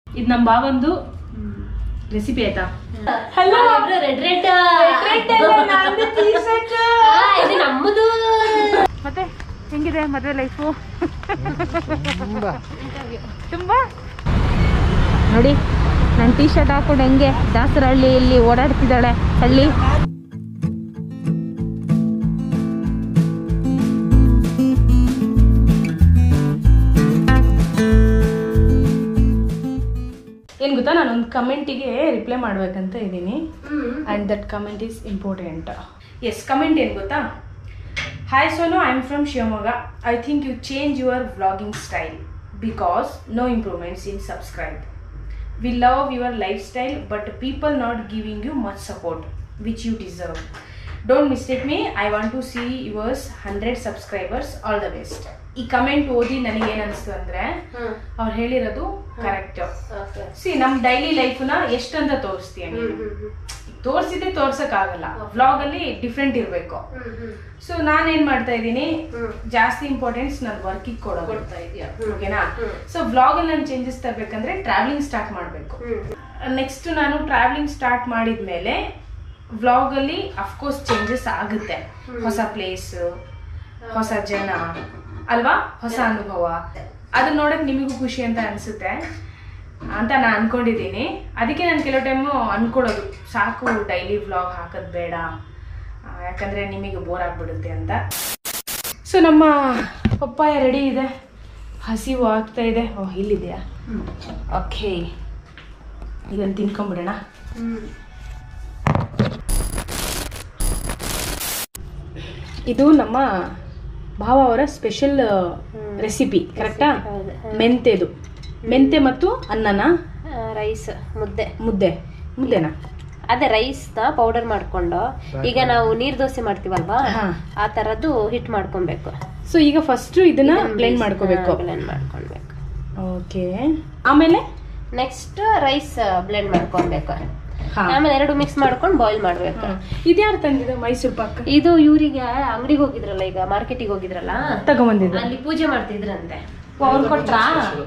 ಇದು ನಮ್ಮ ಬಾವಂದು ರೆಸಿಪಿ ಆಯ್ತಾ? ಹಲೋ ರೆಡ್ ರೆಡ್ ನಮ್ಮದು. ಮತ್ತೆ ಹೆಂಗಿದೆ ಮದುವೆ ಲೈಫು? ತುಂಬಾ ನೋಡಿ ನಾನು ಟೀ ಶರ್ಟ್ ಹಾಕೊಂಡು ಹೆಂಗೆ ದಾಸರಹಳ್ಳಿಯಲ್ಲಿ ಓಡಾಡ್ತಿದ್ದಾಳೆ ಹಳ್ಳಿ. ಏನು ಗೊತ್ತಾ, ನಾನೊಂದು ಕಮೆಂಟಿಗೆ ರಿಪ್ಲೈ ಮಾಡ್ಬೇಕಂತ ಇದ್ದೀನಿ. And that comment is important. Yes, comment ಏನು ಗೊತ್ತಾ? Hi Sonu, I am from Shivamogga. I think you change your vlogging style because no improvements in subscribe. We love your lifestyle but people not giving you much support which you deserve. Don't mistake me, I want to see yours 100 subscribers. All the best. ಈ comment ಓದಿ ನನಗೇನು ಅನಿಸ್ತು ಅಂದರೆ ಅವ್ರು ಹೇಳಿರೋದು correct. See ನಮ್ಮ daily ಲೈಫ್ನ ಎಷ್ಟಂತ ತೋರಿಸ್ತೀಯ ನೀನು? ತೋರಿಸಿದ್ರೆ ತೋರ್ಸಕ್ಕಾಗಲ್ಲ, ವ್ಲಾಗಲ್ಲಿ ಡಿಫ್ರೆಂಟ್ ಇರಬೇಕು. ಸೊ ನಾನೇನ್ ಮಾಡ್ತಾ ಇದ್ದೀನಿ, ಜಾಸ್ತಿ ಇಂಪಾರ್ಟೆನ್ಸ್ ನಾನು ವರ್ಕಿಗೆ ಕೊಡ್ತಾ ಇದೆಯಾ, ಓಕೆನಾ? ಸೊ ವ್ಲಾಗಲ್ಲಿ ನಾನು ಚೇಂಜಸ್ ತರಬೇಕಂದ್ರೆ ಟ್ರಾವೆಲಿಂಗ್ ಸ್ಟಾರ್ಟ್ ಮಾಡಬೇಕು. ನೆಕ್ಸ್ಟ್ ನಾನು ಟ್ರಾವೆಲಿಂಗ್ ಸ್ಟಾರ್ಟ್ ಮಾಡಿದ್ಮೇಲೆ ವ್ಲಾಗಲ್ಲಿ ಅಫ್ಕೋರ್ಸ್ ಚೇಂಜಸ್ ಆಗುತ್ತೆ. ಹೊಸ ಪ್ಲೇಸ್, ಹೊಸ ಜನ ಅಲ್ವಾ, ಹೊಸ ಅನುಭವ, ಅದನ್ನ ನೋಡಕ್ ನಿಮಗೂ ಖುಷಿ ಅಂತ ಅನ್ಸುತ್ತೆ ಅಂತ ನಾನು ಅನ್ಕೊಂಡಿದ್ದೀನಿ. ಅದಕ್ಕೆ ನಾನು ಕೆಲವು ಟೈಮು ಅನ್ಕೊಳ್ಳೋದು, ಸಾಕು ಡೈಲಿ ವ್ಲಾಗ್ ಹಾಕೋದು ಬೇಡ, ಯಾಕಂದರೆ ನಿಮಗೆ ಬೋರ್ ಆಗಿಬಿಡುತ್ತೆ ಅಂತ. ಸೊ ನಮ್ಮ ಪಪ್ಪಾಯ ರೆಡಿ ಇದೆ, ಹಸಿವು ಆಗ್ತಾ ಇದೆ. ಓಹ್, ಇಲ್ಲಿದೆಯಾ? ಓಕೆ, ಇದನ್ನು ತಿನ್ಕೊಂಬಿಡೋಣ. ಇದು ನಮ್ಮ ಭಾವ ಅವರ ಸ್ಪೆಷಲ್ ರೆಸಿಪಿ, ಕರೆಕ್ಟಾ? ಮೆಂತೆದು, ಮೆಂತೆ ಮತ್ತು ಅನ್ನನ ರೈಸ್ ಮುದ್ದೆನಾ? ಅದೇ ರೈಸ್ ನ ಪೌಡರ್ ಮಾಡ್ಕೊಂಡು, ಈಗ ನಾವು ನೀರ್ ದೋಸೆ ಮಾಡ್ತೀವಲ್ವಾ, ಆ ತರದ್ದು ಹಿಟ್ ಮಾಡ್ಕೊಬೇಕು. ಸೊ ಈಗ ಫಸ್ಟ್ ಇದನ್ನ ಬ್ಲೆಂಡ್ ಮಾಡ್ಕೋಬೇಕು. ಓಕೆ, ಆಮೇಲೆ ನೆಕ್ಸ್ಟ್ ರೈಸ್ ಬ್ಲೆಂಡ್ ಮಾಡ್ಕೊಬೇಕು. ಆಮೇಲೆ ಎರಡು ಮಿಕ್ಸ್ ಮಾಡ್ಕೊಂಡು ಬಾಯ್ಲ್ ಮಾಡ್ಬೇಕು. ಇದ್ಯಾರು ತಂದಿದ್ದು? ಮೈಸೂರು ಪಾಕ್. ಇದು ಇವರಿಗೆ ಅಂಗಡಿಗೆ ಹೋಗಿದ್ರಲ್ಲ, ಈಗ ಮಾರ್ಕೆಟಿಗೆ ಹೋಗಿದ್ರಲ್ಲ, ತಗೊಂಬಂದಿದ್ದು. ಅಲ್ಲಿ ಪೂಜೆ ಮಾಡ್ತಿದ್ರಂತೆ, ಅವ್ರು ಕೊಟ್ರಾ?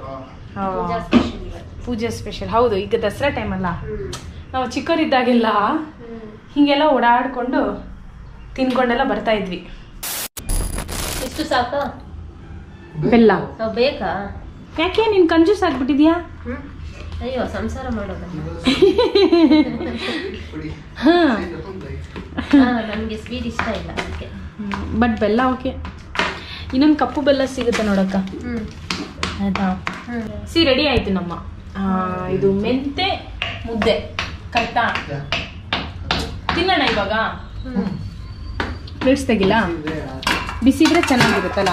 ಪೂಜೆ ಸ್ಪೆಷಲ್. ಹೌದು, ಈಗ ದಸರಾ ಟೈಮ್ ಅಲ್ಲ, ನಾವು ಚಿಕ್ಕವರಿದ್ದಾಗೆಲ್ಲ ಹಿಂಗೆಲ್ಲ ಓಡಾಡ್ಕೊಂಡು ತಿನ್ಕೊಂಡೆಲ್ಲ ಬರ್ತಾ ಇದ್ವಿ. ಇಷ್ಟು ಸಾಕು? ಬೆಲ್ಲ ಬೇಕಾ? ಯಾಕೆ ನೀನ್ ಕಂಜೂಸ್ ಆಗ್ಬಿಟ್ಟಿದ್ಯಾ? ಅಯ್ಯೋ, ಸಂಸಾರ ಮಾಡೋದು ನಮ್ಗೆ ಸ್ವೀಟ್ ಇಷ್ಟ ಇಲ್ಲ ಅದಕ್ಕೆ. ಬಟ್ ಬೆಲ್ಲ ಓಕೆ. ಇನ್ನೊಂದು ಕಪ್ಪು ಬೆಲ್ಲ ಸಿಗುತ್ತೆ ನೋಡಕ್ಕ, ಆಯ್ತಾ? ಸಿ, ರೆಡಿ ಆಯ್ತು ನಮ್ಮ ಇದು ಮೆಂತೆ ಮುದ್ದೆ, ಕರೆಕ್ಟಾ? ತಿನ್ನೋಣ ಇವಾಗ. ಪ್ಲೇಟ್ಸ್ ತೆಗಿಲ್ಲ, ಬಿಸಿದ್ರೆ ಚೆನ್ನಾಗಿರುತ್ತಲ್ಲ.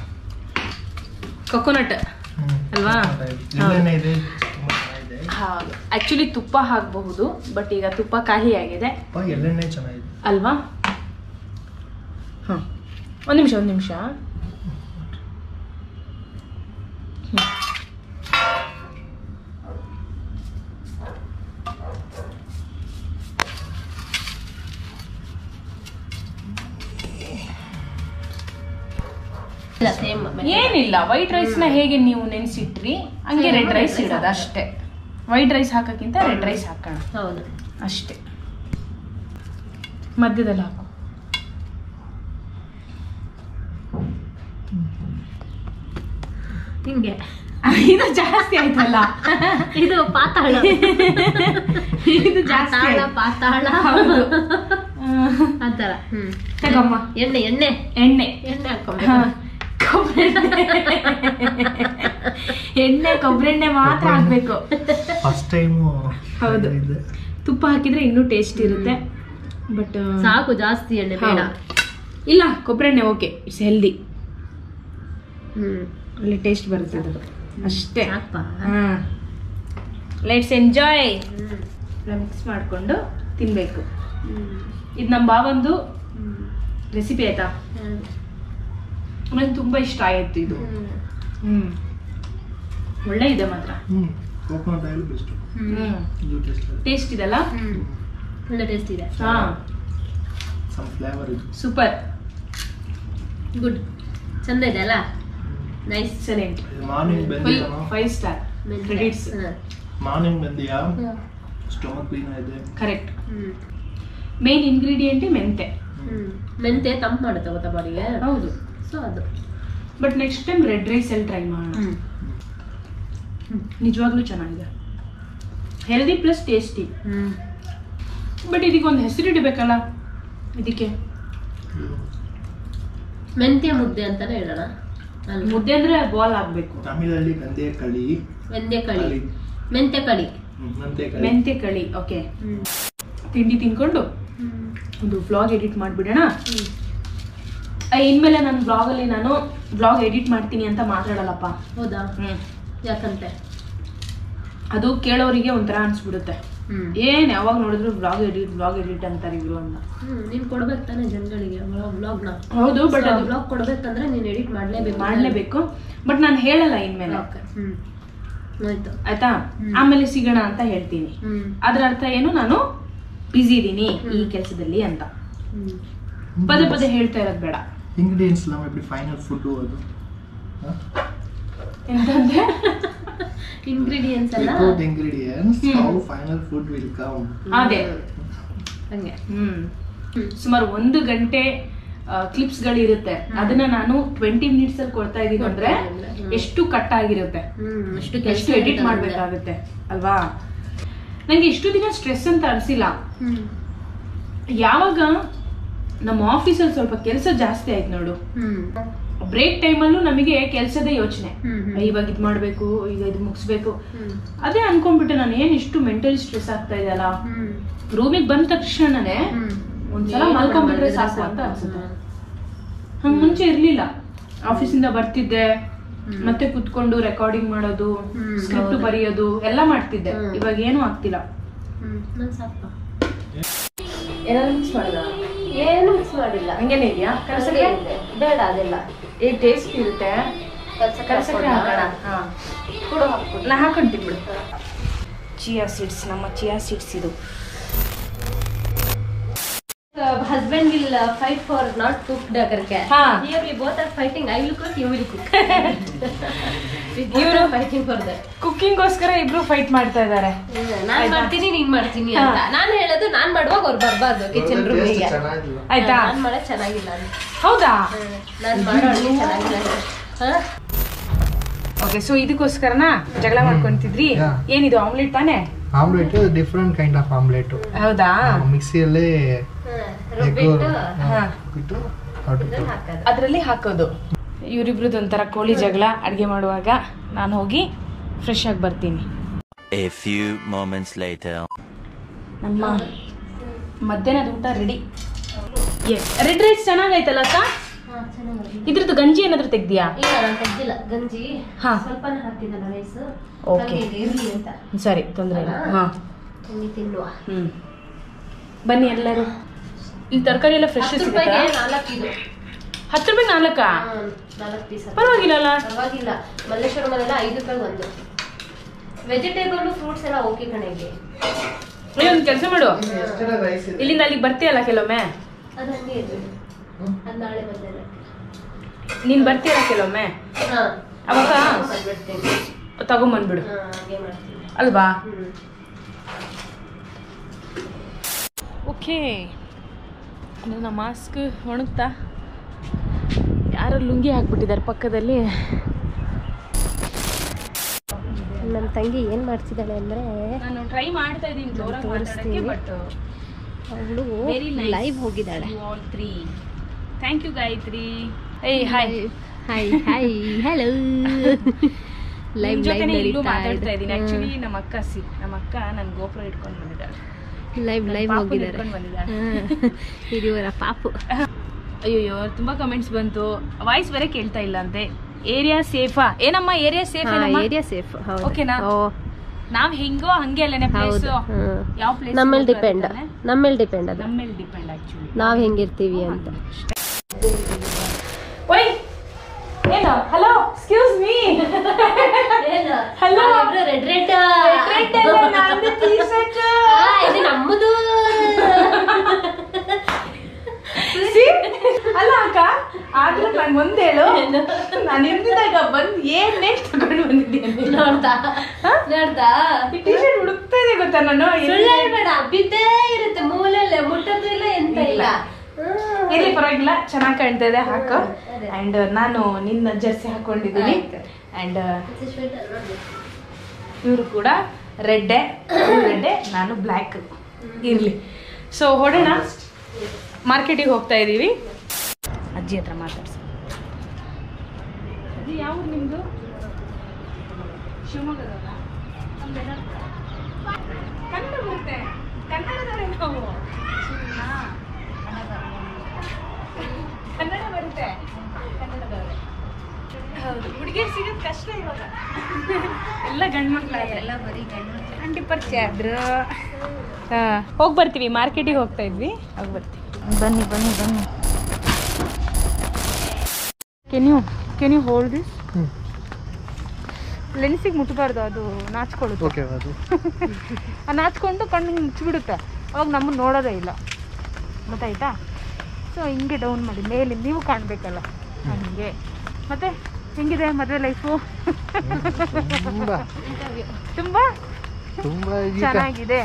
ಕೊಕೊನಟ್ ಅಲ್ವಾ? ಹೌದು, ಆಕ್ಚುಲಿ ತುಪ್ಪ ಹಾಕಬಹುದು, ಬಟ್ ಈಗ ತುಪ್ಪ ಖಾಲಿ ಆಗಿದೆ ಅಲ್ವಾ? ಹಾಂ, ಒಂದು ನಿಮಿಷ. ಏನಿಲ್ಲ, ವೈಟ್ ರೈಸ್ ನ ಹೇಗೆ ನೀವು ನೆನೆಸಿಟ್ರಿ ಹಂಗೆ ರೆಡ್ ರೈಸ್ ಇಡೋದು ಅಷ್ಟೇ. ವೈಟ್ ರೈಸ್ ಹಾಕೋಕ್ಕಿಂತ ರೆಡ್ ರೈಸ್ ಹಾಕೋಣ. ಹೌದು, ಅಷ್ಟೇ. ಮಧ್ಯದಲ್ಲಿ ಹಾಕು. ಹಿಂಗೆ. ಇದು ಜಾಸ್ತಿ ಆಯ್ತಲ್ಲ, ಇದು ಪಾತಾಳ. ಇದು ಜಾಸ್ತಿ ಪಾತಾಳ ಆತರ. ತಗಮ್ಮ, ಎಣ್ಣೆ ಹಾಕೊಂಬೇಕು. ಕೊಬ್ಬರಿ ಎಣ್ಣೆ ಮಾತ್ರ ಹಾಕ್ಬೇಕು ಫಸ್ಟ್ ಟೈಮ್. ಹೌದು, ತುಪ್ಪ ಹಾಕಿದ್ರೆ ಇನ್ನೂ ಟೇಸ್ಟ್ ಇರುತ್ತೆ, ಬಟ್ ಸಾಕು, ಜಾಸ್ತಿ ಎಣ್ಣೆ ಬೇಡ. ಇಲ್ಲ, ಕೊಬ್ಬರಿ ಎಣ್ಣೆ ಓಕೆ, ಇಟ್ಸ್ ಹೆಲ್ದಿ, ಒಳ್ಳೆ ಟೇಸ್ಟ್ ಬರುತ್ತೆ ಅದು ಅಷ್ಟೇ. Let's enjoy. ಮಿಕ್ಸ್ ಮಾಡಿಕೊಂಡು ತಿನ್ಬೇಕು. ಇದು ನಮ್ಮ ಬಾವಂದು ರೆಸಿಪಿ ಆಯ್ತಾ? ನನಗೆ ತುಂಬಾ ಇಷ್ಟ ಆಯ್ತು ಇದು. ಒಳ್ಳೆ ಇದೆ ಮಾತ್ರ. ಟೇಸ್ಟ್ ಇದೆಲ್ಲ, ಒಳ್ಳೆ ಟೇಸ್ಟ್ ಇದೆ. ಸೂಪರ್, ಗುಡ್, ಚಂದ ಇದೆ ಅಲ್ಲ? Nice, excellent, 5 star credits. Morning ಬಂದಿಯಾ ಸ್ಟಮಕ್ ಪೇನ್ ಇದೆ. ಕರೆಕ್ಟ್. ಮೇನ್ ಇಂಗ್ರೀಡಿಯೆಂಟ್ ಮೆಂತೆ. ಮೆಂತೆ ತಂಪು ಮಾಡುತ್ತೆ ಗೊತ್ತಾ ಬಾಡಿಗೆ. ಹೌದು. ಸೊ ಅದು. But next time red rice ಅಲ್ಲಿ ಟ್ರೈ ಮಾಡೋಣ. ನಿಜವಾಗ್ಲೂ ಚೆನ್ನಾಗಿದೆ, ಹೆಲ್ದಿ ಪ್ಲಸ್ ಟೇಸ್ಟಿ. ಬಟ್ ಇದಕ್ಕೊಂದು ಹೆಸರು ಇಡಬೇಕಲ್ಲ. ಇದಕ್ಕೆ ಮೆಂತ್ಯ ಮುದ್ದೆ ಅಂತಾನೆ ಹೇಳೋಣ. ಮುದ್ದೆ ಅಂದ್ರೆ ಬಾಲ್ ಆಗ್ಬೇಕು. ತಮಿಳಲ್ಲಿ ಮೆಂತ್ಯ ಕಳಿ. ಮೆಂತ್ಯ ಕಳಿ. ಓಕೆ. ತಿಂಡಿ ತಿನ್ಕೊಂಡು ಒಂದು ವ್ಲಾಗ್ ಎಡಿಟ್ ಮಾಡ್ಬಿಡೋಣ. ಇನ್ಮೇಲೆ ನನ್ನ ಬ್ಲಾಗಲ್ಲಿ ನಾನು ಬ್ಲಾಗ್ ಎಡಿಟ್ ಮಾಡ್ತೀನಿ ಅಂತ ಮಾತಾಡಲ್ಲಪ್ಪ. ಹೌದಾ? ಯಾಕಂತೆ? ಅದು ಕೇಳೋರಿಗೆ ಒಂಥರ ಅನ್ಸ್ಬಿಡುತ್ತೆ. ಏನ್ ಯಾವಾಗ ನೋಡಿದ್ರು ಬ್ಲಾಗ್ ಎಡಿಟ್ ಅಂತಾರೆ ಇವ್ರು ಅಂತ. ನೀನ್ ಕೊಡ್ಬೇಕು ತಾನೆ ಜನಗಳಿಗೆ ಬ್ಲಾಗ್ನ. ಹೌದು, ಬಟ್ ಅದು ಬ್ಲಾಗ್ ಕೊಡ್ಬೇಕಂದ್ರೆ ನೀನ್ ಎಡಿಟ್ ಮಾಡ್ಲೇಬೇಕು. ಬಟ್ ನಾನು ಹೇಳಲ್ಲ ಇನ್ಮೇಲೆ. ಆಯ್ತಾ? ಆಮೇಲೆ ಸಿಗೋಣ ಅಂತ ಹೇಳ್ತೀನಿ. ಅದ್ರ ಅರ್ಥ ಏನು, ನಾನು ಬಿಸಿ ಇದೀನಿ ಈ ಕೆಲಸದಲ್ಲಿ ಅಂತ ಪದೇ ಪದೇ ಹೇಳ್ತಾ ಇರೋದು ಬೇಡ. ಇಂಗ್ರೀಡಿಯೆಂಟ್ಸ್ ಎಲ್ಲ எப்படி ಫೈನಲ್ ಫುಡ್ ಅದು ಎಂತಂದ್ರೆ ಇಂಗ್ರೀಡಿಯೆಂಟ್ಸ್ ಅಲ್ಲ, without ingredients how final food will come. ಅದೇ ಹಂಗೆ. ಸುಮಾರು 1 ಗಂಟೆ ಕ್ಲಿಪ್ಸ್ ಗಳಿರುತ್ತೆ. ಅದನ್ನ ನಾನು 20 ಮಿನಿಟ್ಸ್ ಅಲ್ಲಿ ಕೊಡ್ತಾ ಇದೀನಿ ಅಂದ್ರೆ ಎಷ್ಟು ಕಟ್ ಆಗಿರುತ್ತೆ, ಎಷ್ಟು ಎಡಿಟ್ ಮಾಡ್ಬೇಕಾಗುತ್ತೆ ಅಲ್ವಾ. ನಂಗೆ ಇಷ್ಟು ದಿನ ಸ್ಟ್ರೆಸ್ ಅಂತ ಅನ್ಸಿಲ್ಲ. ಯಾವಾಗ ನಮ್ಮ ಆಫೀಸಲ್ಲಿ ಸ್ವಲ್ಪ ಕೆಲಸ ಜಾಸ್ತಿ ಆಯ್ತು ನೋಡು, ಬ್ರೇಕ್ ಟೈಮಲ್ಲೂ ನಮಗೆ ಕೆಲಸದ ಯೋಚನೆ. ಇವಾಗ ಇದ್ ಮಾಡ್ಬೇಕು, ಈಗ ಇದು ಮುಗಿಸ್ಬೇಕು, ಅದೇ ಅನ್ಕೊಂಡ್ಬಿಟ್ಟೆ ನಾನು. ಏನ್ ಇಷ್ಟು ಮೆಂಟಲಿ ಸ್ಟ್ರೆಸ್ ಆಗ್ತಾ ಇದೆಯಲ್ಲ. ರೂಮಿಗೆ ಬಂದ ತಕ್ಷಣನೇ ಒಂದ್ಸಲ ಮಲ್ಕೊಂಡ್ಬಿಟ್ರೆ ಸಾಕು ಅಂತ ಅನ್ಸುತ್ತೆ. ಹಂಗ ಮುಂಚೆ ಇರ್ಲಿಲ್ಲ. ಆಫೀಸಿಂದ ಬರ್ತಿದ್ದೆ, ಮತ್ತೆ ಕುತ್ಕೊಂಡು ರೆಕಾರ್ಡಿಂಗ್ ಮಾಡೋದು, ಸ್ಕ್ರಿಪ್ಟ್ ಬರೆಯೋದು ಎಲ್ಲ ಮಾಡ್ತಿದ್ದೆ. ಇವಾಗ ಏನು ಆಗ್ತಿಲ್ಲ. ಏನು ಮಿಕ್ಸ್ ಮಾಡಿಲ್ಲ. ಹಂಗೇನೆ ಇದೆಯಾ? ಬೇಡ ಅದೆಲ್ಲ. ಟೇಸ್ಟ್ ಇರುತ್ತೆ. ನಾ ಹಾಕೊಂತೀನಿ ಬಿಡು. ಚಿಯಾ ಸೀಡ್ಸ್, ನಮ್ಮ ಚಿಯಾ ಸೀಡ್ಸ್ ಇದು. Husband will fight for not cooked karke. Here we both are fighting. I will cook, you will cook. We both are fighting for that. Cooking ಗೋಸ್ಕರ ಇಬ್ರು ಫೈಟ್ ಮಾಡ್ತಾ ಇದ್ದಾರೆ. ನಾನ್ ಮಾಡ್ತೀನಿ, ನೀನ್ ಮಾಡ್ತೀನಿ ಅಂತ. ನಾನು ಹೇಳೋದು ನಾನ್ ಮಾಡುವಾಗ ಅವ್ರು ಬರ್ಬಾರ್ದು ಕಿಚನ್ ರೂಮಿಗೆ. ಆಯ್ತಾ? ನಾನ್ ಮಾಡೋದು ಚೆನ್ನಾಗಿಲ್ಲ. ಹೌದಾ? ನಾನ್ ಮಾಡೋ ಅಡುಗೆ ಚೆನ್ನಾಗಿಲ್ಲ. ಓಕೆ, ಸೊ ಇದಕ್ಕೋಸ್ಕರನಾ ಜಗಳ ಮಾಡ್ಕೊಂತಿದ್ರಿ? ಏನಿದು ಆಮ್ಲೆಟ್ ತಾನೆ? Omelette different kind of omelette. ಹೌದಾ? ಮಿಕ್ಸಿಯಲ್ಲಿ ಅದರಲ್ಲಿ ಹಾಕೋದು. ಇವರಿಬ್ರದ್ದು ಒಂಥರ ಕೋಳಿ ಜಗಳ. ಅಡ್ಗೆ ಮಾಡುವಾಗ ನಾನು ಹೋಗಿ ಫ್ರೆಶ್ ಆಗಿ ಬರ್ತೀನಿ. A few moments later. ನಮ್ಮ ಮಧ್ಯಾಹ್ನದ ಊಟ ರೆಡಿ. ರೆಡ್ ರೈಸ್ ಚೆನ್ನಾಗೈತಲ್ಲ ಅಕ್ಕ? ಇದ್ರದ್ದು ಗಂಜಿ ಏನಾದ್ರು ತೆಗ್ದಿಯಾ? ಇಲ್ಲ, ನಾನು ತೆಗ್ದಿಲ್ಲ ಗಂಜಿ. ಸ್ವಲ್ಪನೇ ಹಾಕಿದಲ್ಲ ರೈಸ್. ಓಕೆ, ಸರಿ, ತೊಂದರೆ ಇಲ್ಲ. ತಿನ್ನುವ. ಬನ್ನಿ ಎಲ್ಲರೂ. ಇಲ್ಲಿ ತರಕಾರಿ ಎಲ್ಲ ಫ್ರೆಶ್ ಸಿಗುತ್ತಾ? 10 ರೂಪಾಯಿ 4? 4 ಪೀಸ್. ಪರವಾಗಿಲ್ಲ. ಪರವಾಗಿಲ್ಲ. ಮಲ್ಲೇಶ್ವರಮಲ್ಲೆಲ್ಲ 5 ರೂಪಾಯಿ ಒಂದು. ವೆಜಿಟೇಬಲ್ ಫ್ರೂಟ್ಸ್ ಎಲ್ಲ ಓಕೆ ಕಣೆಗೆ. ಒಂದು ಕೆಲಸ ಮಾಡು, ಇಲ್ಲಿಂದ ಅಲ್ಲಿಗೆ ಬರ್ತೀಯಲ್ಲ ಕೆಲವೊಮ್ಮೆ. ಅದು ಹಂಗೆ ಇದೆ. ಅದು ನಾಳೆ ಬಂದಲ್ಲ. ನೀನ್ ಬರ್ತೀಯಲ್ಲ ಕೆಲವೊಮ್ಮೆ, ಅವಾಗ ತಗೊಂಬಂದ್ಬಿಡು ಅಲ್ವಾ? ಓಕೆ, ನನ್ನ ಮಾಸ್ಕ್ ಒಣಗ್ತಾ. ಯಾರೋ ಲುಂಗಿ ಹಾಕ್ಬಿಟ್ಟಿದ್ದಾರೆ ಪಕ್ಕದಲ್ಲಿ. ನನ್ನ ತಂಗಿ ಏನು ಮಾಡ್ತಿದ್ದಾಳೆ ಅಂದರೆ, ನಾನು ಟ್ರೈ ಮಾಡ್ತಾ ಇದ್ದೀನಿ ಜೋರಾಗಿ ಮಾತಾಡೋಕ್ಕೆ, ಬಟ್ ಅವಳು ಲೈವ್ ಹೋಗಿದ್ದಾಳೆ. Thank you Gayathri. ಏಯ್ hi. Hi hi hello. Live ಇಲ್ಲೂ ಮಾತಾಡ್ತಾ ಇದ್ದೀನಿ. ಆಕ್ಚುಲಿ ನಮ್ಮ ಅಕ್ಕ ನನ್ನ ಗೋಪುರ ಇಟ್ಕೊಂಡು ಬಂದಿದ್ದಾಳೆ. ಲೈವ್ ಹೋಗಿದ್ದಾರೆ. ಹಿರಿಯವರ ಪಾಪು. ಅಯ್ಯೋ, ತುಂಬಾ ಕಮೆಂಟ್ಸ್ ಬಂತು. ವಾಯ್ಸ್ ಬೇರೆ ಕೇಳ್ತಾ ಇಲ್ಲ ಅಂತೆ. ಏರಿಯಾ ಸೇಫಾ? ಏನಮ್ಮ ಏರಿಯಾ ಸೇಫ್? Area safe. ಓಕೆನಾ? ನಾವ್ ಹೆಂಗೋ ಹಂಗೆ ಅಲ್ಲೇನೆ ಪ್ಲೇಸ್. ಯಾವ ಪ್ಲೇಸ್ ನಮ್ಮ ಮೇಲೆ ಡಿಪೆಂಡ್ ಅದು. ನಮ್ಮ ಮೇಲೆ ಡಿಪೆಂಡ್ ಆಕ್ಚುಲಿ ನಾವ್ ಹೆಂಗಿರ್ತೀವಿ ಅಂತ. ಓಯ್, ಏನು? Hello, excuse me. Hello, red ನಂದು ಟೀ-ಶರ್ಟ್. ಇದು ನಮ್ಮದು. ಅಲ್ಲ ಅಕ್ಕ, ಆದ್ರೂ ನಾನು ಒಂದ್ ಹೇಳು, ನಾನು ಇರ್ದಿದಾಗ ಬಂದು ಏನೇ ತಗೊಂಡು ಬಂದಿದ್ದೀನಿ ನೋಡ್ದಾ ಈ ಟಿ ಶರ್ಟ್ ಹುಡುಕ್ತಾ ಇದೆ ಗೊತ್ತಾ ನಾನು. ಬೇಡ, ಬಿದ್ದೇ ಇರುತ್ತೆ ಮೂಲೆಲ್ಲ, ಮುಟ್ಟೋದು ಇಲ್ಲ ಎಂತ ಇಲ್ಲ. ಇಲ್ಲಿ ಪರವಾಗಿಲ್ಲ, ಚೆನ್ನಾಗಿ ಕಾಣ್ತಾ ಇದೆ, ಹಾಕು. ಅಂಡ್ ನಾನು ನಿನ್ನ ಜರ್ಸಿ ಹಾಕೊಂಡಿದ್ದೀನಿ. ಅಂಡ್ ಇವರು ಕೂಡ ರೆಡ್ಡೆ, ನಾನು ಬ್ಲ್ಯಾಕ್ ಇರ್ಲಿ. ಸೊ ಹೊಡೋಣ, ಮಾರ್ಕೆಟಿಗೆ ಹೋಗ್ತಾ ಇದ್ದೀವಿ. ಅಜ್ಜಿ ಹತ್ರ ಮಾತಾಡ್ಸಿ. ಅಜ್ಜಿ ಯಾವ ನಿಮ್ಮದು? ಶಿವಮೊಗ್ಗದಲ್ಲ? ಕನ್ನಡ ಬರುತ್ತೆ, ಕನ್ನಡದವರೇ ನಾವು. ಕನ್ನಡ ಬರುತ್ತೆ, ಕನ್ನಡದವರೇ. ಹೌದು, ಹುಡುಗಿಯರು ಸಿಗೋದು ಕಷ್ಟ ಇವಾಗ. ಎಲ್ಲ ಗಂಡು ಮಕ್ಳು, ಎಲ್ಲ ಬರೀ ಗಂಡು ಆಂಟಿ ಪರಿಚಯ ಆದ್ರು. ಹೋಗಿ ಬರ್ತೀವಿ, ಮಾರ್ಕೆಟಿಗೆ ಹೋಗ್ತಾ ಇದ್ವಿ, ಹೋಗಿ ಬರ್ತೀವಿ. ಬನ್ನಿ ಬನ್ನಿ ಬನ್ನಿ. Can you hold this? ಲೆನ್ಸಿಗೆ ಮುಟ್ಬಾರ್ದು, ಅದು ನಾಚ್ಕೊಳ್ಳುತ್ತೆ. ಓಕೆ, ಅದು ನಾಚ್ಕೊಂಡು ಕಣ್ಣಿಗೆ ಮುಚ್ಚಿಬಿಡುತ್ತೆ, ಅವಾಗ ನಮ್ಮನ್ನು ನೋಡೋದೇ ಇಲ್ಲ, ಗೊತ್ತಾಯ್ತಾ? ಸೊ ಹಿಂಗೆ ಡೌನ್ ಮಾಡಿ, ಮೇಲೆ ನೀವು ಕಾಣಬೇಕಲ್ಲ, ಹಂಗೆ. ಮತ್ತೆ ಹೆಂಗಿದೆ ಮದುವೆ ಲೈಫು? ತುಂಬ ಚೆನ್ನಾಗಿದೆ.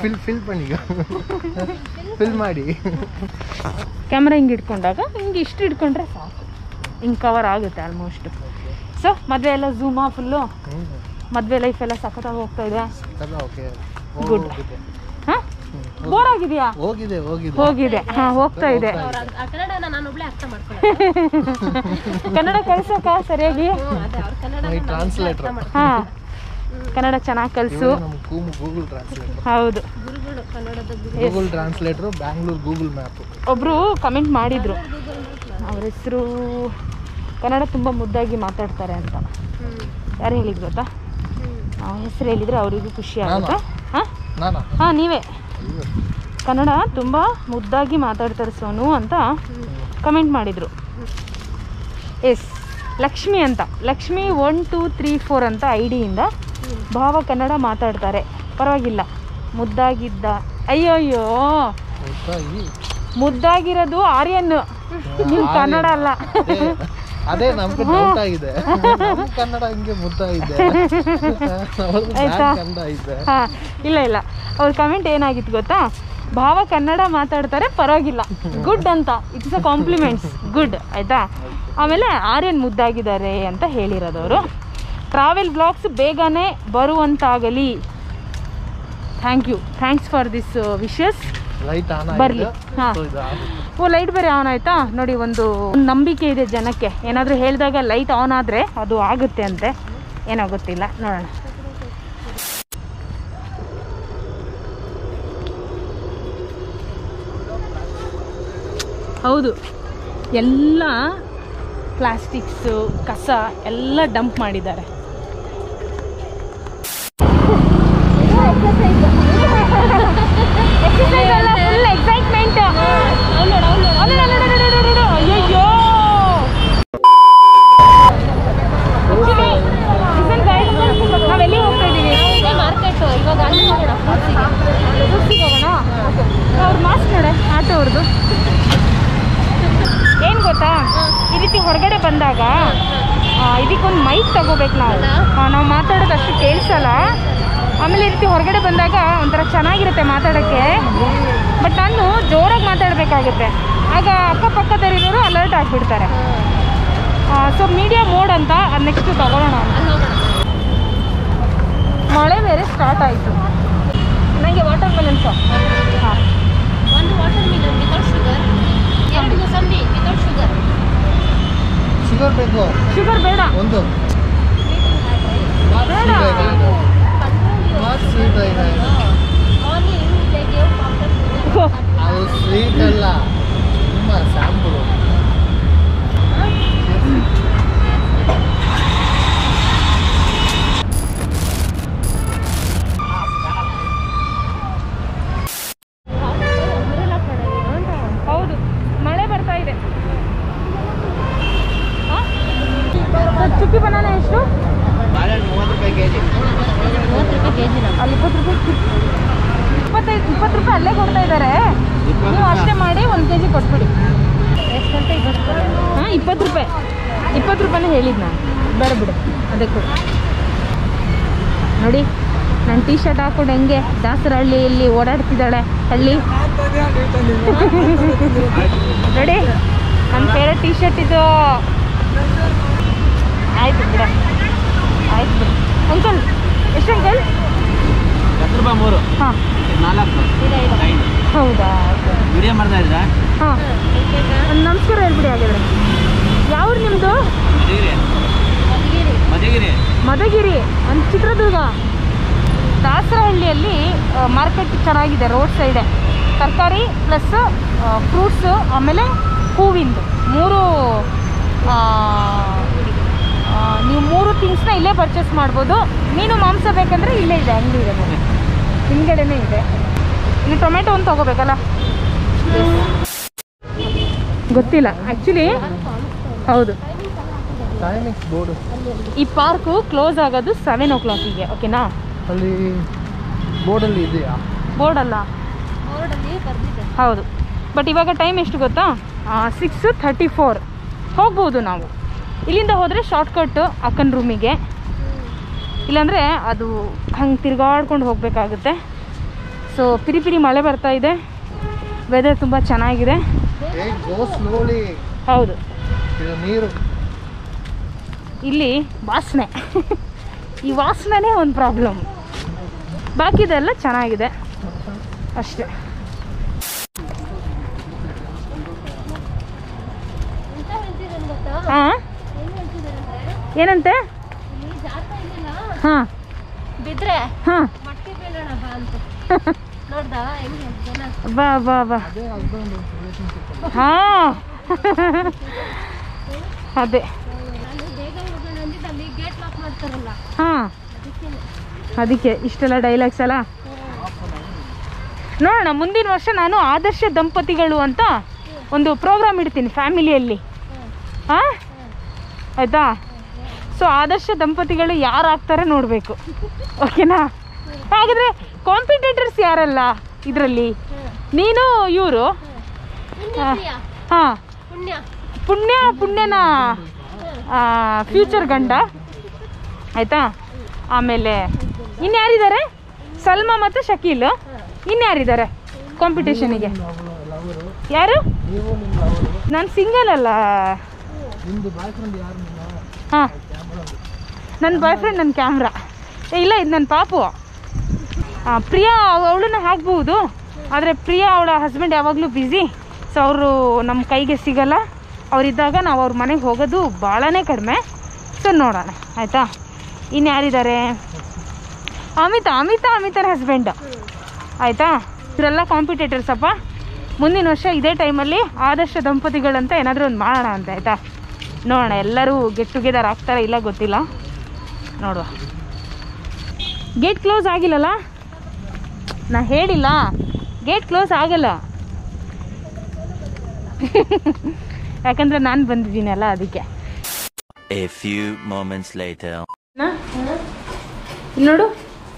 ಫಿಲ್ ಮಾಡಿ ಕ್ಯಾಮ್ರಾ ಹಿಂಗೆ ಇಟ್ಕೊಂಡಾಗ ಹಿಂಗೆ ಇಷ್ಟು ಇಟ್ಕೊಂಡ್ರೆ ಸಾಕು, ಹಿಂಗೆ ಕವರ್ ಆಗುತ್ತೆ ಆಲ್ಮೋಸ್ಟ್. ಸೊ ಮದುವೆ ಎಲ್ಲ ಝೂಮಾ ಫುಲ್ಲು, ಮದುವೆ ಲೈಫ್ ಎಲ್ಲ ಸಖತ್ತಾಗಿ ಹೋಗ್ತಾ ಇದೆ. ಗುಡ್. ಹಾಂ, ಬೋರ್ ಆಗಿದೆಯಾ? ಹೋಗಿದೆ, ಹಾಂ, ಹೋಗ್ತಾ ಇದೆ. ಕನ್ನಡ ಕಲಿಸೋಕ ಸರಿಯಾಗಿ? ಹಾಂ, ಕನ್ನಡ ಚೆನ್ನಾಗಿ ಕಲಿಸು. ಹೌದು, Google translator, Bangalore Google map. ಒಬ್ರು ಕಮೆಂಟ್ ಮಾಡಿದ್ರು, ಅವ್ರ ಹೆಸರು ಕನ್ನಡ ತುಂಬ ಮುದ್ದಾಗಿ ಮಾತಾಡ್ತಾರೆ ಅಂತ. ಯಾರು ಹೇಳಿದ್ರು ಗೊತ್ತಾ? ಹೆಸರು ಹೇಳಿದ್ರೆ ಅವರಿಗೂ ಖುಷಿ ಆಗುತ್ತೆ. ಹಾಂ, ನೀವೇ. ಕನ್ನಡ ತುಂಬ ಮುದ್ದಾಗಿ ಮಾತಾಡ್ತಾರೆ ಸೋನು ಅಂತ ಕಮೆಂಟ್ ಮಾಡಿದರು. ಎಸ್, ಲಕ್ಷ್ಮಿ ಅಂತ, ಲಕ್ಷ್ಮಿ 1 2 3 4 ಅಂತ ಐಡಿಯಿಂದ ಭಾವ ಕನ್ನಡ ಮಾತಾಡ್ತಾರೆ, ಪರವಾಗಿಲ್ಲ, ಮುದ್ದಾಗಿದ್ದ. ಅಯ್ಯೋ, ಮುದ್ದಾಗಿರೋದು ಆರ್ಯನ್, ನೀವು ಕನ್ನಡ ಅಲ್ಲ. ಅದೇ ನಮ್ಗೆ ಡೌಟ್ ಆಗಿದೆ, ಕನ್ನಡ ಹಿಂಗೆ ಮುದ್ದಾಗಿದೆ. ಆಯ್ತಾ? ಹಾಂ, ಇಲ್ಲ, ಅವ್ರ ಕಮೆಂಟ್ ಏನಾಗಿತ್ತು ಗೊತ್ತಾ? ಭಾವ ಕನ್ನಡ ಮಾತಾಡ್ತಾರೆ, ಪರವಾಗಿಲ್ಲ, ಗುಡ್ ಅಂತ. ಇಟ್ಸ್ ಅ ಕಾಂಪ್ಲಿಮೆಂಟ್ಸ್, ಗುಡ್, ಆಯಿತಾ? ಆಮೇಲೆ ಆರ್ಯನ್ ಮುದ್ದಾಗಿದ್ದಾರೆ ಅಂತ ಹೇಳಿರೋದವರು. ಟ್ರಾವೆಲ್ ಬ್ಲಾಗ್ಸ್ ಬೇಗನೆ ಬರುವಂತಾಗಲಿ. Thanks for this wishes. ಬರಲಿ. ಹಾಂ, ಲೈಟ್ ಬೇರೆ ಆನ್ ಆಯಿತಾ ನೋಡಿ. ಒಂದು ನಂಬಿಕೆ ಇದೆ ಜನಕ್ಕೆ, ಏನಾದರೂ ಹೇಳಿದಾಗ ಲೈಟ್ ಆನ್ ಆದರೆ ಅದು ಆಗುತ್ತೆ ಅಂತೆ, ಏನೋ ಗೊತ್ತಿಲ್ಲ, ನೋಡೋಣ. ಹೌದು, ಎಲ್ಲ ಪ್ಲಾಸ್ಟಿಕ್ಸು, ಕಸ ಎಲ್ಲ ಡಂಪ್ ಮಾಡಿದ್ದಾರೆ. Full excitement. ಅಯ್ಯೋ, ನಾವೆಲ್ಲಿ ಹೋಗ್ತಾ ಇದ್ದೀವಿ? ಮಾರ್ಕೆಟ್ ಇವಾಗ ಹೋಗೋಣ. ಅವ್ರ ಮಾಸ್ಕ್ ನೋಡ, ಆಟೋ ಅವ್ರದ್ದು. ಏನು ಗೊತ್ತಾ, ಈ ರೀತಿ ಹೊರಗಡೆ ಬಂದಾಗ ಇದಕ್ಕೊಂದು ಮೈಕ್ ತಗೋಬೇಕು ನಾವು ಮಾತಾಡೋದು ಅಷ್ಟು ಕೇಳಿಸಲ್ಲ. ಆಮೇಲೆ ಈ ರೀತಿ ಹೊರಗಡೆ ಬಂದಾಗ ಒಂಥರ ಚೆನ್ನಾಗಿರುತ್ತೆ ಮಾತಾಡೋಕ್ಕೆ. ಬಟ್ ನಾನು ಜೋರಾಗಿ ಮಾತಾಡಬೇಕಾಗುತ್ತೆ, ಆಗ ಅಕ್ಕಪಕ್ಕದಲ್ಲಿರೋರು ಅಲರ್ಟ್ ಆಗಿಬಿಡ್ತಾರೆ. ಸೊ ಮೀಡಿಯಾ ಮೋಡ್ ಅಂತ ನೆಕ್ಸ್ಟ್ ತಗೊಳ್ಳೋಣ. ಮಳೆ ಬೇರೆ ಸ್ಟಾರ್ಟ್ ಆಯಿತು. ನನಗೆ ವಾಟರ್ ಮೆಲನ್ಸು. ಹಾಂ, ಒಂದು water melon without sugar, 2 mosambi without sugar. Sugar ಬೇಕು? ಶುಗರ್ ಬೇಡ, ಒಂದು ಬೇಡ. ಅದು ಸ್ವೀಟ್ ಅಲ್ಲ, ತುಂಬ ಸ್ಯಾಂಪಲ್. ಹೌದು, ಮಳೆ ಬರ್ತಾ ಇದೆ. ಚುಕ್ಕಿ ಬನಾನ ಎಷ್ಟು? 30 ರೂಪಾಯಿ ಕೆಜಿ. 30 ರೂಪಾಯಿ ಕೆಜಿ. ಅಲ್ಲಿ 20 ರೂಪಾಯಿ 20 ರೂಪಾಯಿ ಅಲ್ಲೇ ಕೊಡ್ತಾ ಇದ್ದಾರೆ. ನೀವು ಅಷ್ಟೇ ಮಾಡಿ 1 kg ಕೊಟ್ಬಿಡಿ. ಎಷ್ಟಂತ 20 ರೂಪಾಯಿ? ಹಾಂ 20 ರೂಪಾಯಿ 20 ರೂಪಾಯಿನೇ ಹೇಳಿದ್ದು ನಾನು. ಬೇಡ ಬಿಡು ಅದೇ ಕೊಡು. ನೋಡಿ ನಾನು ಟೀ ಶರ್ಟ್ ಹಾಕೊಂಡು ಹೆಂಗೆ ದಾಸರಹಳ್ಳಿಯಲ್ಲಿ ಓಡಾಡ್ತಿದ್ದಾಳೆ ಹಳ್ಳಿ. ನೋಡಿ ನನ್ನ ಫೇವ್ರೆಟ್ ಟೀ ಶರ್ಟ್ ಇದು. ಆಯ್ತು ಬಿಡ ಆಯ್ತು ಬಿಡು. ಅಂಕಲ್ ಎಷ್ಟು ಅಂಕಲ್? 10 ರೂಪಾಯಿ 3. ಹಾಂ 4 ಹೌದಾ? ವಿಡಿಯೋ ಮಾಡ್ತಾ ಇದ್ರಾ? ಹಾಂ ನಮಸ್ಕಾರ ಹೇಳ್ಬಿಡಿ ಹಾಗಾದ್ರೆ. ಯಾವ್ರು ನಿಮ್ಮದು? ಮಧುಗಿರಿ. ಮಧುಗಿರಿ ಒಂದು ಚಿತ್ರದುರ್ಗ. ದಾಸರಹಳ್ಳಿಯಲ್ಲಿ ಮಾರ್ಕೆಟ್ ಚೆನ್ನಾಗಿದೆ, ರೋಡ್ ಸೈಡೆ ತರಕಾರಿ ಪ್ಲಸ್ ಫ್ರೂಟ್ಸು ಆಮೇಲೆ ಹೂವಿಂದು ನೀವು 3 ಥಿಂಗ್ಸ್ನ ಇಲ್ಲೇ ಪರ್ಚೇಸ್ ಮಾಡ್ಬೋದು. ಮೀನು ಮಾಂಸ ಬೇಕಂದರೆ ಇಲ್ಲೇ ಇದೆ, ಅಂಗಡಿ ಇದೆ ನೋಡಿ ಹಿಂದ್ಗಡೆನೇ ಇದೆ. ಇನ್ನು ಟೊಮೆಟೊ ಒಂದು ತೊಗೋಬೇಕಲ್ಲ, ಗೊತ್ತಿಲ್ಲ ಆ್ಯಕ್ಚುಲಿ. ಹೌದು ಟೈಮಿಂಗ್ಸ್ ಬೋರ್ಡು ಈ ಪಾರ್ಕು ಕ್ಲೋಸ್ ಆಗೋದು 7 o'clock ಓಕೆನಾ? ಅಲ್ಲಿ ಬೋರ್ಡಲ್ಲಿ ಇದೆಯಾ? ಬೋರ್ಡಲ್ಲ, ಬೋರ್ಡಲ್ಲಿ ಬರ್ದಿದೆ. ಹೌದು. ಬಟ್ ಇವಾಗ ಟೈಮ್ ಎಷ್ಟು ಗೊತ್ತಾ? 6:34 ಹೋಗ್ಬೋದು ನಾವು. ಇಲ್ಲಿಂದ ಹೋದರೆ ಶಾರ್ಟ್ಕಟ್ಟು ಅಕ್ಕನ ರೂಮಿಗೆ, ಇಲ್ಲಾಂದರೆ ಅದು ಹಂಗೆ ತಿರ್ಗಾಡ್ಕೊಂಡು ಹೋಗಬೇಕಾಗುತ್ತೆ. ಸೊ ಪಿರಿ ಮಳೆ ಬರ್ತಾ ಇದೆ, ವೆದರ್ ತುಂಬ ಚೆನ್ನಾಗಿದೆ. ಹೌದು ನೀರು ಇಲ್ಲಿ ವಾಸನೆ ಈ ವಾಸನೆ ಒಂದು ಪ್ರಾಬ್ಲಮ್, ಬಾಕಿದೆಲ್ಲ ಚೆನ್ನಾಗಿದೆ ಅಷ್ಟೇ. ಹಾಂ ಏನಂತೆ? ಹಾಂ ಬಿದ್ರೆ ಹಾಂ ಮಟ್ಟಿ ಬೀಳೋಣ ಬಾ ಅಂತ ನೋಡ್ದಾ ಹೆಂಗೆ ಜನ. ಬಾ ಬಾ ಬಾ ಹಾಂ ಅದೇ ನಾನು ಬೇಗ ಹೋಗೋಣ ಅಂದಿದ್ದು ಅಲ್ಲಿ ಗೇಟ್ ಲಾಕ್ ಮಾಡ್ತಾರಲ್ಲ ಹಾಂ ಅದಕ್ಕೆ ಇಷ್ಟೆಲ್ಲ ಡೈಲಾಗ್ಸ್ ಅಲ್ಲ. ನೋಡೋಣ ಮುಂದಿನ ವರ್ಷ ನಾನು ಆದರ್ಶ ದಂಪತಿಗಳು ಅಂತ ಒಂದು ಪ್ರೋಗ್ರಾಮ್ ಇಡ್ತೀನಿ ಫ್ಯಾಮಿಲಿಯಲ್ಲಿ. ಹಾಂ ಆಯಿತಾ? ಸೊ ಆದರ್ಶ ದಂಪತಿಗಳು ಯಾರು ಆಗ್ತಾರೆ ನೋಡಬೇಕು, ಓಕೆನಾ? ಹಾಗಾದರೆ ಕಾಂಪಿಟೇಟರ್ಸ್ ಯಾರಲ್ಲ ಇದರಲ್ಲಿ? ನೀನು ಇವರು ಹಾಂ ಪುಣ್ಯನ ಫ್ಯೂಚರ್ ಗಂಡ ಆಯಿತಾ? ಆಮೇಲೆ ಇನ್ಯಾರಿದ್ದಾರೆ? ಸಲ್ಮಾ ಮತ್ತು ಶಕೀಲ್. ಇನ್ಯಾರಿದ್ದಾರೆ ಕಾಂಪಿಟೇಷನಿಗೆ? ಯಾರು? ನಾನು ಸಿಂಗಲ್ ಅಲ್ಲ. ಹಾಂ ನನ್ನ ಬಾಯ್ ಫ್ರೆಂಡ್ ನನ್ನ ಕ್ಯಾಮ್ರಾ. ಇಲ್ಲ ಇದು ನನ್ನ ಪಾಪು. ಪ್ರಿಯಾ ಅವಳನ್ನ ಹಾಕ್ಬೋದು, ಆದರೆ ಪ್ರಿಯಾ ಅವಳ ಹಸ್ಬೆಂಡ್ ಯಾವಾಗಲೂ ಬ್ಯುಸಿ. ಸೊ ಅವರು ನಮ್ಮ ಕೈಗೆ ಸಿಗಲ್ಲ. ಅವರಿದ್ದಾಗ ನಾವು ಅವ್ರ ಮನೆಗೆ ಹೋಗೋದು ಭಾಳನೇ ಕಡಿಮೆ. ಸೊ ನೋಡೋಣ ಆಯಿತಾ? ಇನ್ಯಾರಿದ್ದಾರೆ? ಅಮಿತನ ಹಸ್ಬೆಂಡ್ ಆಯಿತಾ? ಇವರೆಲ್ಲ ಕಾಂಪಿಟೇಟರ್ಸಪ್ಪ. ಮುಂದಿನ ವರ್ಷ ಇದೇ ಟೈಮಲ್ಲಿ ಆದರ್ಶ ದಂಪತಿಗಳಂತ ಏನಾದರೂ ಒಂದು ಮಾಡೋಣ ಅಂತ ಆಯಿತಾ? ನೋಡೋಣ ಎಲ್ಲರೂ ಗೆಟ್ ಟುಗೆದರ್ ಆಗ್ತಾರೆ ಇಲ್ಲ ಗೊತ್ತಿಲ್ಲ, ನೋಡುವ. ಗೇಟ್ ಕ್ಲೋಸ್ ಆಗಿಲ್ಲಲ್ಲ? ನಾ ಹೇಳಿಲ್ಲ ಗೇಟ್ ಕ್ಲೋಸ್ ಆಗಲ್ಲ ಯಾಕಂದರೆ ನಾನು ಬಂದಿದ್ದೀನಲ್ಲ ಅದಕ್ಕೆ. A few moments later. ಇಲ್ಲಿ ನೋಡು,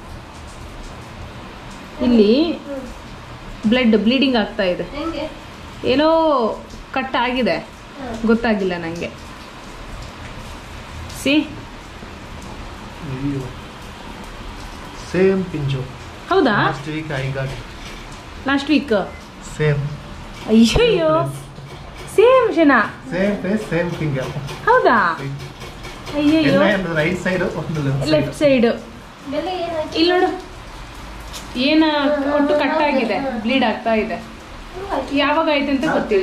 ಇಲ್ಲಿ ಬ್ಲೀಡಿಂಗ್ ಆಗ್ತಾ ಇದೆ. ಏನೋ ಕಟ್ ಆಗಿದೆ, ಗೊತ್ತಾಗಿಲ್ಲ ನನಗೆ. See same pinch. ಹೌದಾ? Last week same. ಅಯ್ಯಯ್ಯೋ ಸೇಮ್ ಜನ, ಸೇಮ್ ಫೇಸ್ ಸೇಮ್ ಫಿಂಗರ್. ಹೌದಾ? ಅಯ್ಯಯ್ಯೋ ರೈಟ್ ಸೈಡ್ ಲೆಫ್ಟ್ ಸೈಡ್. ಇಲ್ಲಿ ನೋಡು, ಏನ ಒಟ್ಟು ಕಟ್ಟಾಗಿದೆ, ಬ್ಲೀಡ್ ಆಗ್ತಾ ಇದೆ. ಯಾವಾಗ ಆಯ್ತು ಅಂತ ಗೊತ್ತಿಲ್ಲ.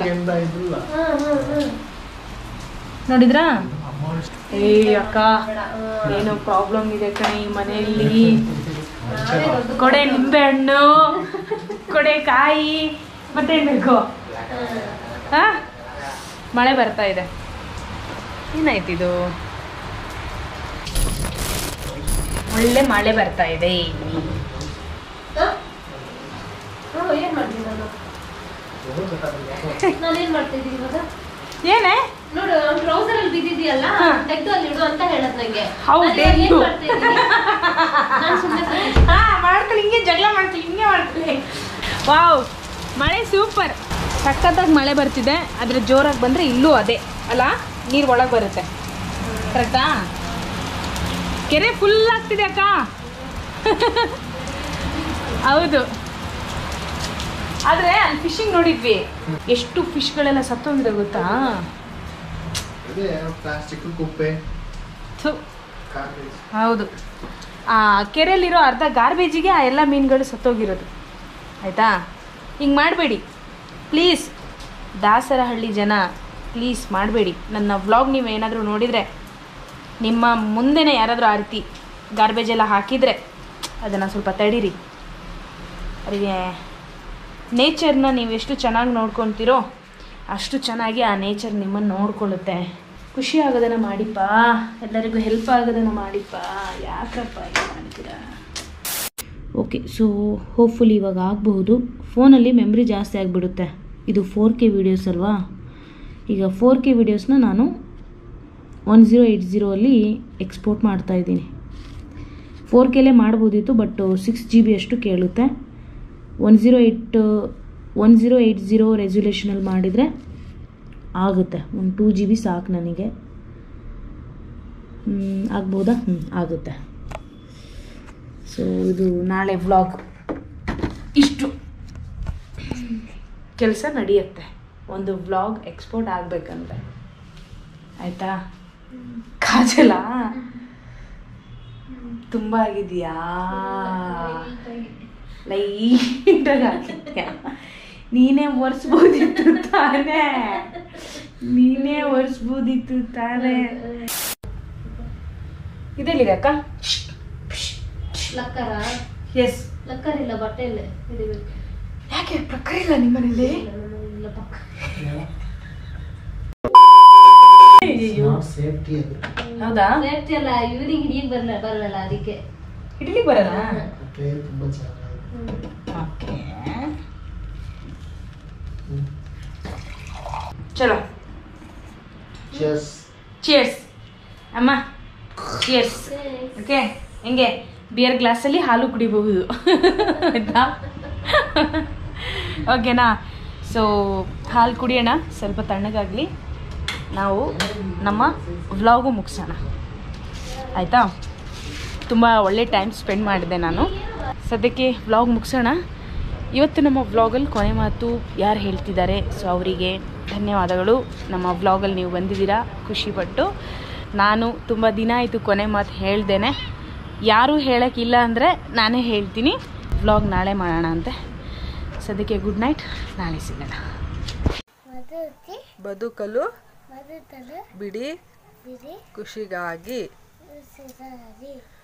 ನೋಡಿದ್ರಾ? ಏ ಅಕ್ಕ ಏನೋ ಪ್ರಾಬ್ಲಮ್ ಇದೆ ಕಣೆ ಈ ಮನೆಯಲ್ಲಿ. ಕೊಡೆ ನಿಂಬೆ ಹಣ್ಣು, ಕೊಡೆ ಕಾಯಿ, ಮತ್ತೇನ್ ಬೇಕು? ಹಾ ಮಳೆ ಬರ್ತಾ ಇದೆ. ಏನಾಯ್ತಿದು? ಒಳ್ಳೆ ಮಳೆ ಬರ್ತಾ ಇದೆ. ಏನ್ ಮಾಡ್ತೀನಿ ನಾನೇನ್ ಮಾಡ್ತಿದ್ದೀನಿ ಇವಾಗ? ಏನೇ ನೋಡು ಟ್ರೌಸರ್ ಅಲ್ಲಿ ಬಿದ್ದಿದೆಯಲ್ಲ, ತೆಗ್ದು ಅಲ್ಲಿ ಇಡು ಅಂತ ಹೇಳದ್ ನಂಗೆ. ಮಾಡ್ಕೊಳ್ಳಿ, ಹಿಂಗೆ ಜಗಳ ಮಾಡ್ಕೊಳ್ಳಿ, ಹಿಂಗೆ ಮಾಡ್ಕೊಳ್ಳಿ. ವಾವ್ ಮಳೆ ಸೂಪರ್. ಸಖತ್ತಾಗಿ ಮಳೆ ಬರ್ತಿದೆ, ಆದರೆ ಜೋರಾಗಿ ಬಂದರೆ ಇಲ್ಲೂ ಅದೇ ಅಲ್ಲ, ನೀರು ಒಳಗೆ ಬರುತ್ತೆ. ಕರೆಕ್ಟಾ? ಕೆರೆ ಫುಲ್ ಆಗ್ತಿದೆ ಅಕ್ಕ. ಹೌದು, ಆದರೆ ಅಲ್ಲಿ ಫಿಶಿಂಗ್ ನೋಡಿದ್ವಿ, ಎಷ್ಟು ಫಿಶ್ಗಳೆಲ್ಲ ಸತ್ತೋಗಿದೆ ಗೊತ್ತಾ. ಪ್ಲಾಸ್ಟಿಕ್ ಕುಪ್ಪೆ. ಹೌದು, ಆ ಕೆರೆಯಲ್ಲಿರೋ ಅರ್ಧ ಗಾರ್ಬೇಜಿಗೆ ಆ ಎಲ್ಲ ಮೀನುಗಳು ಸತ್ತೋಗಿರೋದು. ಆಯಿತಾ? ಹಿಂಗೆ ಮಾಡಬೇಡಿ ಪ್ಲೀಸ್, ದಾಸರಹಳ್ಳಿ ಜನ ಪ್ಲೀಸ್ ಮಾಡಬೇಡಿ. ನನ್ನ ವ್ಲಾಗ್ ನೀವು ಏನಾದರೂ ನೋಡಿದರೆ, ನಿಮ್ಮ ಮುಂದೆನೇ ಯಾರಾದರೂ ಆ ರೀತಿ ಗಾರ್ಬೇಜೆಲ್ಲ ಹಾಕಿದರೆ ಅದನ್ನು ಸ್ವಲ್ಪ ತಡೀರಿ. ಅವರಿಗೆ ನೇಚರ್ನ ನೀವು ಎಷ್ಟು ಚೆನ್ನಾಗಿ ನೋಡ್ಕೊತೀರೋ ಅಷ್ಟು ಚೆನ್ನಾಗಿ ಆ ನೇಚರ್ ನಿಮ್ಮನ್ನು ನೋಡ್ಕೊಳ್ಳುತ್ತೆ. ಖುಷಿ ಆಗೋದನ್ನು ಮಾಡಿಪ್ಪ, ಎಲ್ಲರಿಗೂ ಹೆಲ್ಪ್ ಆಗೋದನ್ನು ಮಾಡಿಪ್ಪ, ಯಾಕಪ್ಪ ಇದು ಮಾಡ್ತೀರಾ? ಓಕೆ, ಸೊ ಹೋಪ್ಫುಲಿ ಇವಾಗ ಆಗಬಹುದು. ಫೋನಲ್ಲಿ ಮೆಮ್ರಿ ಜಾಸ್ತಿ ಆಗಿಬಿಡುತ್ತೆ. ಇದು 4K ವೀಡಿಯೋಸ್ ಅಲ್ವಾ, ಈಗ 4K ವೀಡಿಯೋಸ್ನ ನಾನು 1080 ಎಕ್ಸ್ಪೋರ್ಟ್ ಮಾಡ್ತಾಯಿದ್ದೀನಿ. 4Kಲೇ ಮಾಡ್ಬೋದಿತ್ತು, ಬಟ್ 6 GB ಅಷ್ಟು ಕೇಳುತ್ತೆ. 1080 ರೆಸೊಲ್ಯೂಷನಲ್ಲಿ ಮಾಡಿದರೆ ಆಗುತ್ತೆ. ಒಂದು 2 GB ಸಾಕು ನನಗೆ. ಆಗ್ಬೋದಾ? ಆಗುತ್ತೆ. ಸೊ ಇದು ನಾಳೆ ವ್ಲಾಗ್. ಇಷ್ಟು ಕೆಲಸ ನಡೆಯುತ್ತೆ ಒಂದು ವ್ಲಾಗ್ ಎಕ್ಸ್ಪೋರ್ಟ್ ಆಗಬೇಕಂದ್ರೆ. ಆಯಿತಾ? ಕಾಜಲ ತುಂಬ ಆಗಿದೆಯಾ? ಲೈಟಾಗಿ ಹಾಕಿದ್ಯಾ? ನೀನೇ ಒರೆಸ್ಬೋದಿತ್ತು ತಾನೇ, ನೀನೇ ಒರೆಸ್ಬೋದಿತ್ತು ತಾನೇ. ಇದೆಲ್ಲಿದೆ ಅಕ್ಕ? ಲಕ್ಕರ? ಎಸ್. ಲಕ್ಕರ್ ಇಲ್ಲ, ಬಟ್ಟೆ ಇಲ್ಲ. ಯಾಕೆ ಪ್ರಕಾರ ಇಲ್ಲ ನಿಮ್ಮನೇಲಿ? ಇಲ್ಲ ಪಕ್ಕ. ಸೇಫ್ಟಿ ಅದು. ಹೌದಾ? ಸೇಫ್ಟಿ ಅಲ್ಲ, ಇವನಿಗೆ ಹಿಡಿಯಕ್ ಬರಲ್ಲ ಅದಕ್ಕೆ. ಹಿಡಿಲಿಕ್ಕೆ ಬರಲ್ಲ? ತುಂಬಾ ಚೆನ್ನಾಗಿದೆ. ಓಕೆ, ಚಲೋ. ಚೆಸ್. ಚಿಯರ್ಸ್ ಅಮ್ಮ, ಚಿಯರ್ಸ್. ಓಕೆ, ಹೆಂಗೆ ಬಿಯರ್ ಗ್ಲಾಸಲ್ಲಿ ಹಾಲು ಕುಡಿಬಹುದು. ಆಯ್ತಾ? ಓಕೆನಾ? ಸೊ ಹಾಲು ಕುಡಿಯೋಣ, ಸ್ವಲ್ಪ ತಣ್ಣಗಾಗಲಿ, ನಾವು ನಮ್ಮ ವ್ಲಾಗು ಮುಗಿಸೋಣ. ಆಯಿತಾ? ತುಂಬ ಒಳ್ಳೆ ಟೈಮ್ ಸ್ಪೆಂಡ್ ಮಾಡಿದೆ ನಾನು. ಸದ್ಯಕ್ಕೆ ವ್ಲಾಗ್ ಮುಗಿಸೋಣ. ಇವತ್ತು ನಮ್ಮ ವ್ಲಾಗಲ್ಲಿ ಕೊನೆ ಮಾತು ಯಾರು ಹೇಳ್ತಿದ್ದಾರೆ, ಸೊ ಅವರಿಗೆ ಧನ್ಯವಾದಗಳು. ನಮ್ಮ ವ್ಲಾಗಲ್ಲಿ ನೀವು ಬಂದಿದ್ದೀರಾ, ಖುಷಿಪಟ್ಟು. ನಾನು ತುಂಬ ದಿನ ಆಯಿತು ಕೊನೆ ಮಾತು ಹೇಳ್ದೇನೆ. ಯಾರೂ ಹೇಳೋಕ್ಕಿಲ್ಲ ಅಂದರೆ ನಾನೇ ಹೇಳ್ತೀನಿ. ವ್ಲಾಗ್ ನಾಳೆ ಮಾಡೋಣ ಅಂತೆ. ಸದ್ಯಕ್ಕೆ ಗುಡ್ ನೈಟ್, ನಾಳೆ ಸಿಗೋಣ. ಬದುಕಲು ಬಿಡಿ ಖುಷಿಗಾಗಿ